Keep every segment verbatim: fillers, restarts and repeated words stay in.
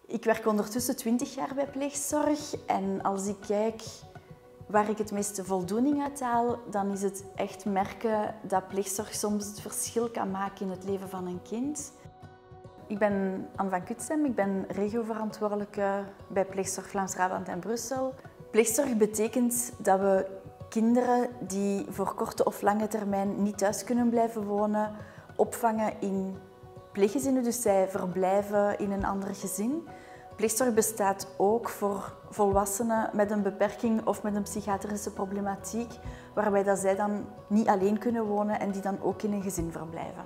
Ik werk ondertussen twintig jaar bij pleegzorg en als ik kijk waar ik het meeste voldoening uit haal, dan is het echt merken dat pleegzorg soms het verschil kan maken in het leven van een kind. Ik ben Anne van Kutsem, ik ben regioverantwoordelijke bij pleegzorg Vlaams-Brabant en Brussel. Pleegzorg betekent dat we kinderen die voor korte of lange termijn niet thuis kunnen blijven wonen, opvangen in pleeggezinnen, dus zij verblijven in een ander gezin. Pleegzorg bestaat ook voor volwassenen met een beperking of met een psychiatrische problematiek, waarbij dat zij dan niet alleen kunnen wonen en die dan ook in een gezin verblijven.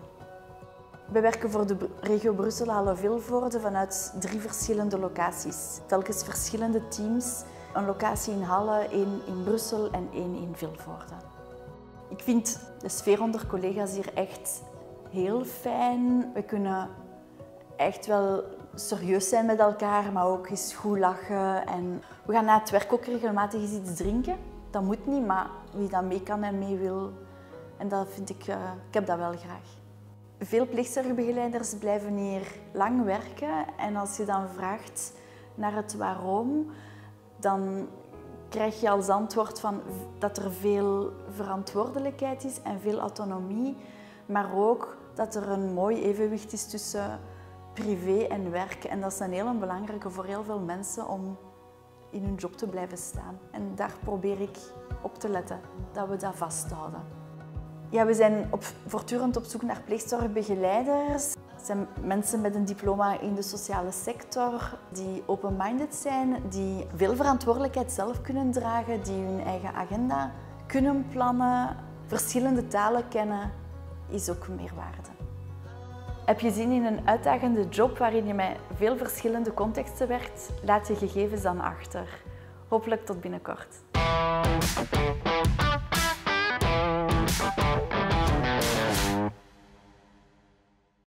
We werken voor de regio Brussel-Halle-Vilvoorde vanuit drie verschillende locaties. Telkens verschillende teams, een locatie in Halle, één in Brussel en één in Vilvoorde. Ik vind de sfeer onder collega's hier echt heel fijn. We kunnen echt wel serieus zijn met elkaar, maar ook eens goed lachen. En we gaan na het werk ook regelmatig eens iets drinken. Dat moet niet, maar wie dat mee kan en mee wil. En dat vind ik, uh, ik heb dat wel graag. Veel pleegzorgbegeleiders blijven hier lang werken en als je dan vraagt naar het waarom, dan krijg je als antwoord van dat er veel verantwoordelijkheid is en veel autonomie, maar ook dat er een mooi evenwicht is tussen privé en werk. En dat is een heel belangrijke voor heel veel mensen om in hun job te blijven staan. En daar probeer ik op te letten, dat we dat vasthouden. Ja, we zijn op, voortdurend op zoek naar pleegzorgbegeleiders. Het zijn mensen met een diploma in de sociale sector, die open-minded zijn, die veel verantwoordelijkheid zelf kunnen dragen, die hun eigen agenda kunnen plannen. Verschillende talen kennen is ook meerwaarde. Heb je zin in een uitdagende job waarin je met veel verschillende contexten werkt? Laat je gegevens dan achter. Hopelijk tot binnenkort.